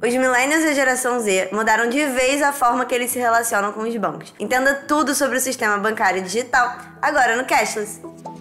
Os millennials e a geração Z mudaram de vez a forma que eles se relacionam com os bancos. Entenda tudo sobre o sistema bancário digital, agora no Cashless.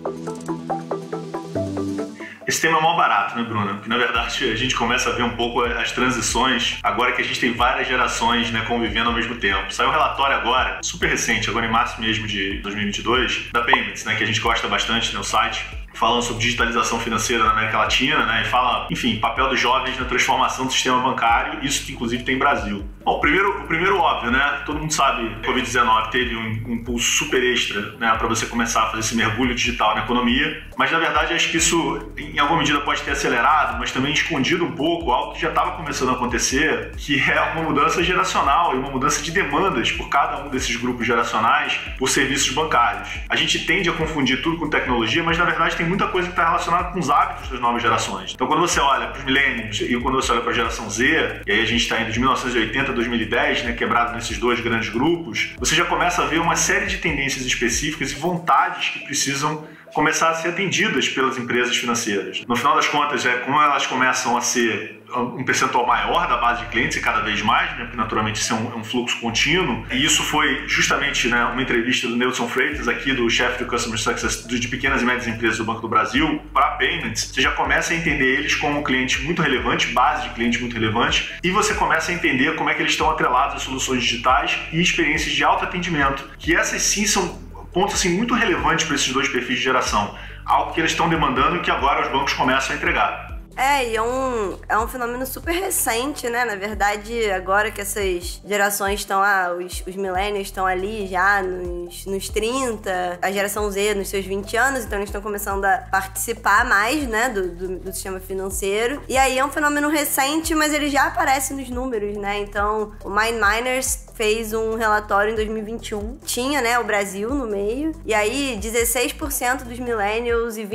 Esse tema é mó barato, né, Bruna? Porque, na verdade, a gente começa a ver um pouco as transições, agora que a gente tem várias gerações, né, convivendo ao mesmo tempo. Saiu um relatório agora, super recente, agora em março mesmo de 2022, da Payments, né, que a gente gosta bastante, né, o site, falando sobre digitalização financeira na América Latina, né, e fala, enfim, papel dos jovens na transformação do sistema bancário, isso que inclusive tem Brasil. Bom, o primeiro óbvio, né, todo mundo sabe que o Covid-19 teve um impulso super extra, né, para você começar a fazer esse mergulho digital na economia, mas na verdade acho que isso em alguma medida pode ter acelerado, mas também escondido um pouco algo que já estava começando a acontecer, que é uma mudança geracional e uma mudança de demandas por cada um desses grupos geracionais por serviços bancários. A gente tende a confundir tudo com tecnologia, mas na verdade tem muita coisa que está relacionada com os hábitos das novas gerações. Então quando você olha para os millennials e quando você olha para a geração Z, e aí a gente está indo de 1980 a 2010, né, quebrado nesses dois grandes grupos, você já começa a ver uma série de tendências específicas e vontades que precisam começar a ser atendidas pelas empresas financeiras. No final das contas, como elas começam a ser um percentual maior da base de clientes e cada vez mais, né, porque naturalmente isso é um fluxo contínuo, e isso foi justamente, né, uma entrevista do Nelson Freitas, aqui do chefe do Customer Success de pequenas e médias empresas do Banco do Brasil, para a Payments. Você já começa a entender eles como um cliente muito relevante, base de cliente muito relevante, e você começa a entender como é que eles estão atrelados às soluções digitais e experiências de alto atendimento, que essas sim são pontos assim, muito relevantes para esses dois perfis de geração, algo que eles estão demandando e que agora os bancos começam a entregar. E é um fenômeno super recente, né? Na verdade, agora que essas gerações estão os millennials estão ali já nos 30, a geração Z nos seus 20 anos, então eles estão começando a participar mais, né, do sistema financeiro. E aí é um fenômeno recente, mas ele já aparece nos números, né? Então, o MindMiners fez um relatório em 2021, tinha, né, o Brasil no meio, e aí 16% dos millennials e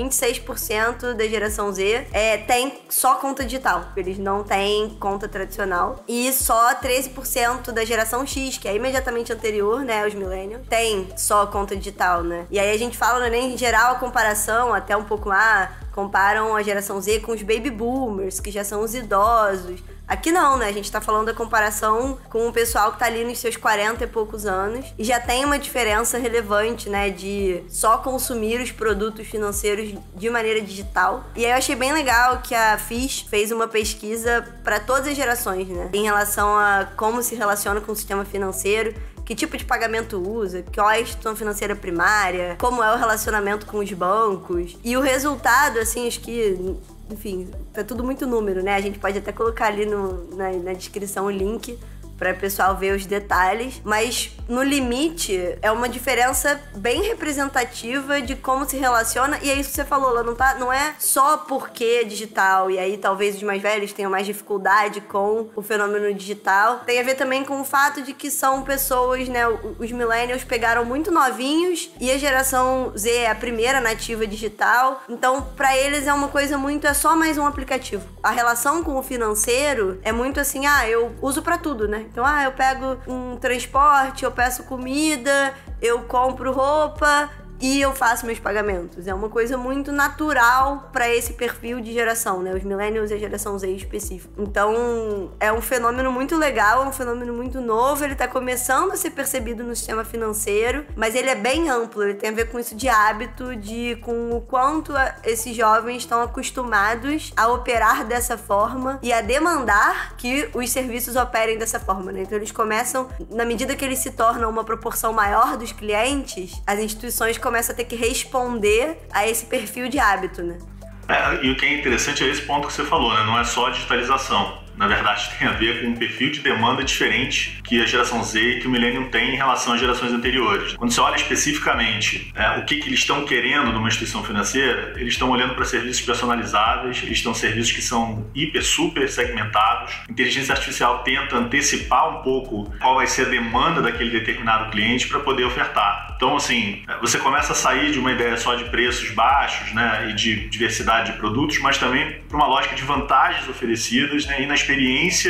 26% da geração Z tem só conta digital, eles não têm conta tradicional, e só 13% da geração X, que é imediatamente anterior, né, aos millennials, tem só conta digital, né? E aí a gente fala, né, em geral, a comparação, até um pouco comparam a geração Z com os baby boomers, que já são os idosos. Aqui não, né? A gente tá falando da comparação com o pessoal que tá ali nos seus 40 e poucos anos e já tem uma diferença relevante, né? De só consumir os produtos financeiros de maneira digital. E aí eu achei bem legal que a FIS fez uma pesquisa para todas as gerações, né? Em relação a como se relaciona com o sistema financeiro, que tipo de pagamento usa, qual é a instituição financeira primária, como é o relacionamento com os bancos. E o resultado, assim, acho que, enfim, é tudo muito número, né? A gente pode até colocar ali na descrição o link para o pessoal ver os detalhes, mas no limite é uma diferença bem representativa de como se relaciona, e é isso que você falou, ela não é só porque é digital, e aí talvez os mais velhos tenham mais dificuldade com o fenômeno digital, tem a ver também com o fato de que são pessoas, né, os millennials pegaram muito novinhos, e a geração Z é a primeira nativa digital, então para eles é uma coisa muito, é só mais um aplicativo. A relação com o financeiro é muito assim, eu uso para tudo, né? Então, eu pego um transporte, eu peço comida, eu compro roupa e eu faço meus pagamentos. É uma coisa muito natural para esse perfil de geração, né? Os millennials e a geração Z em específico. Então, é um fenômeno muito legal, é um fenômeno muito novo, ele tá começando a ser percebido no sistema financeiro, mas ele é bem amplo, ele tem a ver com isso de hábito, com o quanto esses jovens estão acostumados a operar dessa forma e a demandar que os serviços operem dessa forma, né? Então, eles começam, na medida que eles se tornam uma proporção maior dos clientes, as instituições começa a ter que responder a esse perfil de hábito, né? E o que é interessante é esse ponto que você falou, né? Não é só a digitalização. Na verdade, tem a ver com um perfil de demanda diferente que a geração Z e que o Millennium tem em relação às gerações anteriores. Quando você olha especificamente o que eles estão querendo numa instituição financeira, eles estão olhando para serviços personalizáveis, eles estão serviços que são super segmentados. A inteligência artificial tenta antecipar um pouco qual vai ser a demanda daquele determinado cliente para poder ofertar. Então, assim, você começa a sair de uma ideia só de preços baixos, né, e de diversidade de produtos, mas também para uma lógica de vantagens oferecidas, né, e na experiência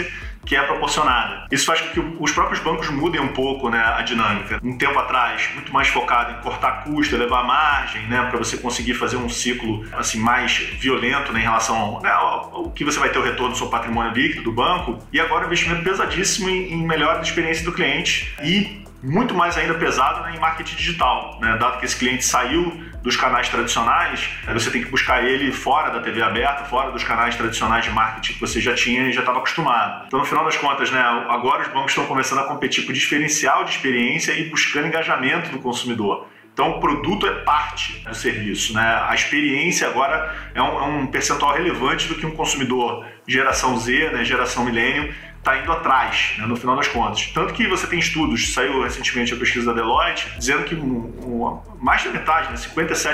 que é proporcionada. Isso faz com que os próprios bancos mudem um pouco, né, a dinâmica. Um tempo atrás, muito mais focado em cortar custo, elevar margem, né, para você conseguir fazer um ciclo assim, mais violento, né, em relação, né, ao que você vai ter o retorno do seu patrimônio líquido do banco. E agora um investimento pesadíssimo em melhora da experiência do cliente e muito mais ainda pesado, né, em marketing digital, né? Dado que esse cliente saiu dos canais tradicionais, você tem que buscar ele fora da TV aberta, fora dos canais tradicionais de marketing que você já tinha e já estava acostumado. Então, no final das contas, né, agora os bancos estão começando a competir por diferencial de experiência e buscando engajamento do consumidor. Então, o produto é parte do serviço, né? A experiência agora é um percentual relevante do que um consumidor geração Z, né, geração millennium, está indo atrás, né, no final das contas. Tanto que você tem estudos, saiu recentemente a pesquisa da Deloitte, dizendo que mais da metade, né,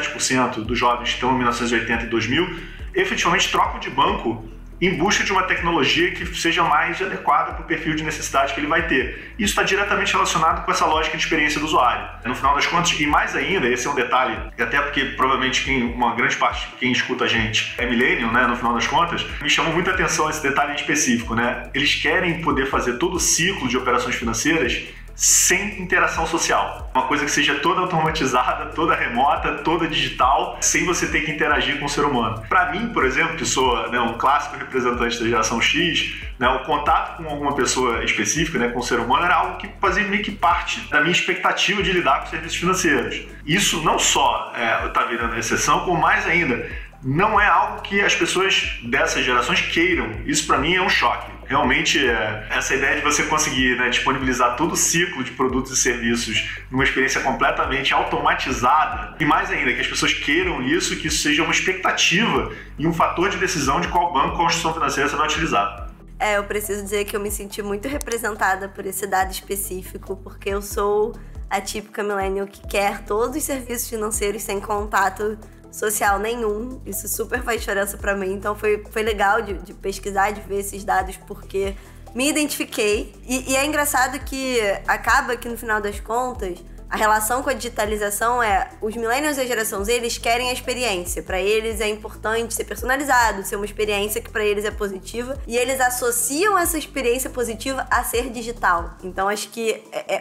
57% dos jovens que estão em 1980 e 2000, efetivamente trocam de banco em busca de uma tecnologia que seja mais adequada para o perfil de necessidade que ele vai ter. Isso está diretamente relacionado com essa lógica de experiência do usuário. No final das contas, e mais ainda, esse é um detalhe, até porque provavelmente uma grande parte de quem escuta a gente é millennial, né, no final das contas, me chamou muita atenção esse detalhe específico, né? Eles querem poder fazer todo o ciclo de operações financeiras sem interação social. Uma coisa que seja toda automatizada, toda remota, toda digital, sem você ter que interagir com o ser humano. Para mim, por exemplo, que sou, né, um clássico representante da geração X, né, o contato com alguma pessoa específica, né, com o ser humano, era algo que fazia meio que parte da minha expectativa de lidar com serviços financeiros. Isso não só está virando exceção, como mais ainda, não é algo que as pessoas dessas gerações queiram. Isso para mim é um choque. Realmente, essa ideia de você conseguir, né, disponibilizar todo o ciclo de produtos e serviços numa experiência completamente automatizada, e mais ainda, que as pessoas queiram isso, que isso seja uma expectativa e um fator de decisão de qual banco, qual instituição financeira você vai utilizar. Eu preciso dizer que eu me senti muito representada por esse dado específico, porque eu sou a típica millennial que quer todos os serviços financeiros sem contato social nenhum. Isso super faz diferença pra mim, então foi legal de pesquisar, de ver esses dados, porque me identifiquei. E é engraçado que acaba que no final das contas, a relação com a digitalização os millennials e a geração Z, eles querem a experiência. Para eles é importante ser personalizado, ser uma experiência que para eles é positiva, e eles associam essa experiência positiva a ser digital. Então acho que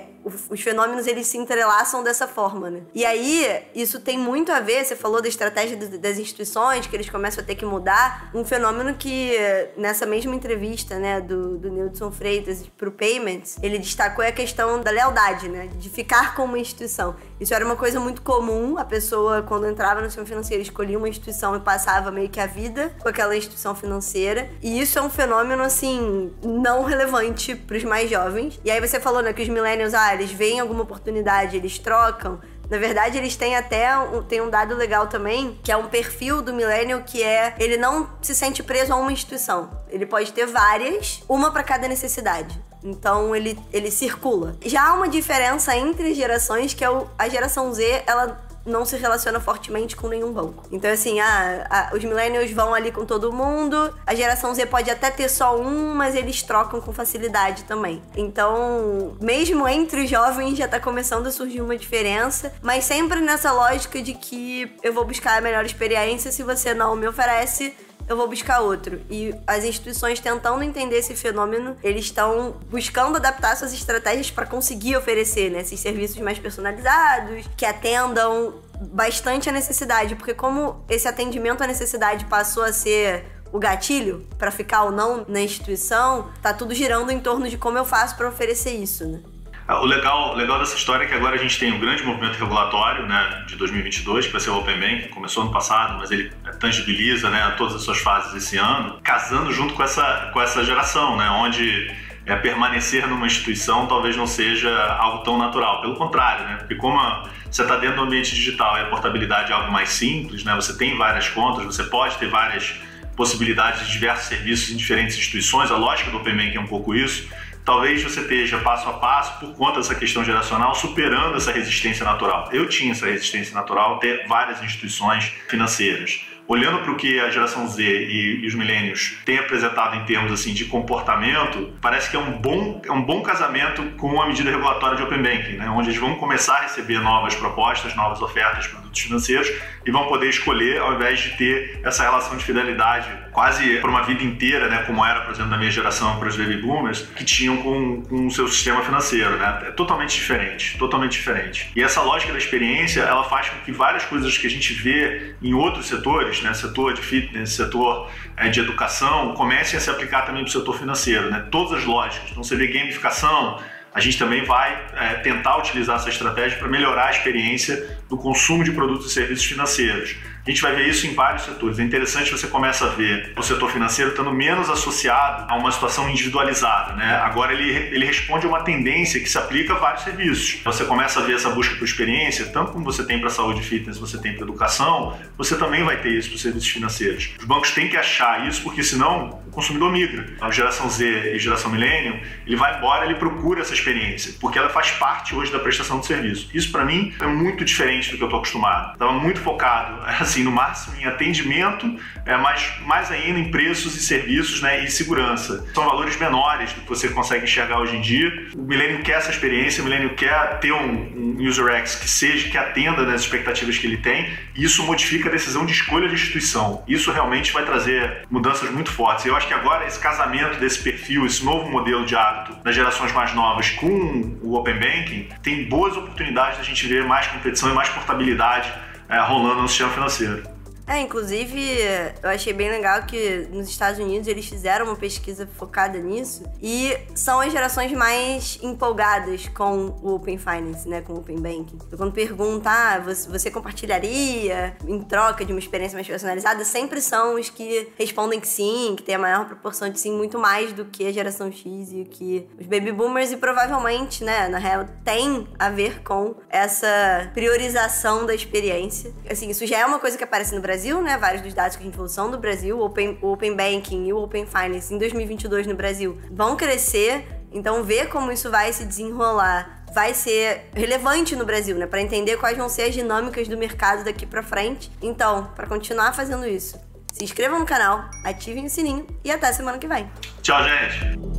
os fenômenos, eles se entrelaçam dessa forma, né? E aí, isso tem muito a ver, você falou da estratégia das instituições, que eles começam a ter que mudar. Um fenômeno que, nessa mesma entrevista, né, do Nilson Freitas pro Payments, ele destacou a questão da lealdade, né? De ficar com uma instituição. Isso era uma coisa muito comum. A pessoa, quando entrava no sistema financeiro, escolhia uma instituição e passava meio que a vida com aquela instituição financeira. E isso é um fenômeno, assim, não relevante pros mais jovens. E aí você falou, né, que os millennials, eles veem alguma oportunidade, eles trocam. Na verdade, eles têm tem um dado legal também, que é um perfil do millennial que ele não se sente preso a uma instituição. Ele pode ter várias, uma para cada necessidade. Então, ele circula. Já há uma diferença entre gerações, que a geração Z, ela não se relaciona fortemente com nenhum banco. Então, assim, os millennials vão ali com todo mundo, a geração Z pode até ter só um, mas eles trocam com facilidade também. Então, mesmo entre os jovens já tá começando a surgir uma diferença, mas sempre nessa lógica de que eu vou buscar a melhor experiência, se você não me oferece, eu vou buscar outro. E as instituições, tentando entender esse fenômeno, eles estão buscando adaptar suas estratégias para conseguir oferecer, né, esses serviços mais personalizados, que atendam bastante a necessidade. Porque como esse atendimento à necessidade passou a ser o gatilho para ficar ou não na instituição, tá tudo girando em torno de como eu faço para oferecer isso, né? O legal dessa história é que agora a gente tem um grande movimento regulatório, né, de 2022, que vai ser o Open Banking, que começou ano passado, mas ele tangibiliza, né, todas as suas fases esse ano, casando junto com essa geração, né, onde permanecer numa instituição talvez não seja algo tão natural. Pelo contrário, né, porque como você está dentro do ambiente digital e a portabilidade é algo mais simples, né, você tem várias contas, você pode ter várias possibilidades de diversos serviços em diferentes instituições. A lógica do Open Banking é um pouco isso. Talvez você esteja passo a passo, por conta dessa questão geracional, superando essa resistência natural. Eu tinha essa resistência natural a ter várias instituições financeiras. Olhando para o que a geração Z e os millennials têm apresentado em termos assim, de comportamento, parece que é um bom casamento com a medida regulatória de Open Banking, né? Onde eles vão começar a receber novas propostas, novas ofertas produtos financeiros e vão poder escolher ao invés de ter essa relação de fidelidade quase por uma vida inteira, né, como era, por exemplo, da minha geração para os baby boomers, que tinham com o seu sistema financeiro, né? É totalmente diferente, totalmente diferente. E essa lógica da experiência, ela faz com que várias coisas que a gente vê em outros setores, né, setor de fitness, setor de educação, comecem a se aplicar também para o setor financeiro, né? Todas as lógicas. Então você vê gamificação, a gente também vai tentar utilizar essa estratégia para melhorar a experiência do consumo de produtos e serviços financeiros. A gente vai ver isso em vários setores. É interessante você começa a ver o setor financeiro estando menos associado a uma situação individualizada, né? Agora ele responde a uma tendência que se aplica a vários serviços. Você começa a ver essa busca por experiência, tanto como você tem para saúde e fitness, você tem para educação, você também vai ter isso para os serviços financeiros. Os bancos têm que achar isso, porque senão o consumidor migra. A geração Z e geração Millennium, ele vai embora, ele procura essa experiência, porque ela faz parte hoje da prestação de serviço. Isso para mim é muito diferente do que eu estou acostumado. Estava muito focado, assim, no máximo em atendimento, mas mais ainda em preços e serviços, né, e segurança. São valores menores do que você consegue enxergar hoje em dia. O Millennium quer essa experiência, o Millennium quer ter um UserX que atenda nas expectativas que ele tem, e isso modifica a decisão de escolha de instituição. Isso realmente vai trazer mudanças muito fortes. Eu acho que agora esse casamento desse perfil, esse novo modelo de hábito das gerações mais novas com o Open Banking, tem boas oportunidades da gente ver mais competição e mais portabilidade rolando no sistema financeiro. Inclusive, eu achei bem legal que nos Estados Unidos eles fizeram uma pesquisa focada nisso e são as gerações mais empolgadas com o Open Finance, né, com o Open Banking. Então, quando pergunta, você compartilharia em troca de uma experiência mais personalizada, sempre são os que respondem que sim, que tem a maior proporção de sim, muito mais do que a geração X e que os baby boomers, e provavelmente, né, na real, tem a ver com essa priorização da experiência. Assim, isso já é uma coisa que aparece no Brasil, né? Vários dos dados que a gente falou são do Brasil. O Open Banking e o Open Finance em 2022 no Brasil vão crescer. Então, ver como isso vai se desenrolar vai ser relevante no Brasil, né? Para entender quais vão ser as dinâmicas do mercado daqui para frente. Então, para continuar fazendo isso, se inscrevam no canal, ativem o sininho e até semana que vem. Tchau, gente!